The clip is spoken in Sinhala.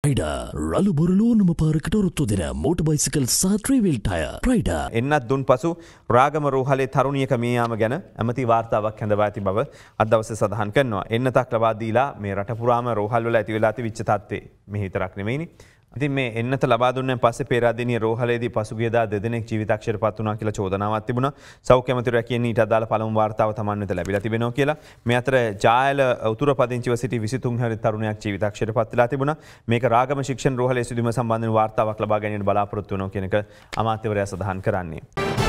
ප්‍රයිඩා රළු බොරලෝනම පාරකට ඔරොත්තු දෙන මෝටර් බයිසිකල් සහ ත්‍රිවිල් ටයර්. ප්‍රයිඩා එන්නත් දුන් පසු රාගම රෝහලේ තරුණියක මේ යාම ගැන ඇමති වාර්තාවක් හැඳවා ඇති බව අද දවසේ සඳහන් කරනවා. එන්නතක් ලබා දීලා මේ රට පුරාම රෝහල් වල ඇති වෙලා තිබිච්ච තත්ත්වේ මේ විතරක් නෙමෙයිනේ. ඉතින් මේ එන්නත ලබා දුන්නෙන් පස්සේ පේරාදෙණිය රෝහලේදී පසුගියදා දෙදෙනෙක් ජීවිතක්ෂයටපත් වුණා කියලා චෝදනාවක් තිබුණා. සෞඛ්‍ය අමාත්‍යවරයා කියන්නේ ඊට අදාළ පළමු වාර්තාව Taman වෙත ලැබිලා තිබෙනවා කියලා. මේ අතර ජායල උතුර පදිංචිව සිටි 23 හැරි තරුණයෙක් ජීවිතක්ෂයටපත් වෙලා තිබුණා. මේක රාගම ශික්ෂණ රෝහලේ සිදුවීම සම්බන්ධව වාර්තාවක් ලබා ගැනීමට බලාපොරොත්තු වෙනවා කියන එක අමාත්‍යවරයා සඳහන් කරන්නේ.